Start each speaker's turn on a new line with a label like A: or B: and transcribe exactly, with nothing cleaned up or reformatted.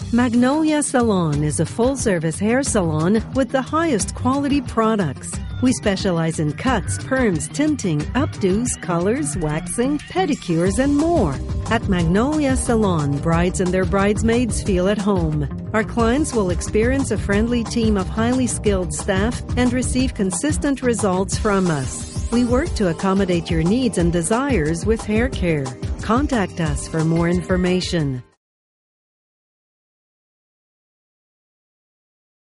A: Magnolia Salon is a full-service hair salon with the highest quality products. We specialize in cuts, perms, tinting, updos, colors, waxing, pedicures, and more. At Magnolia Salon, brides and their bridesmaids feel at home. Our clients will experience a friendly team of highly skilled staff and receive consistent results from us. We work to accommodate your needs and desires with hair care. Contact us for more information.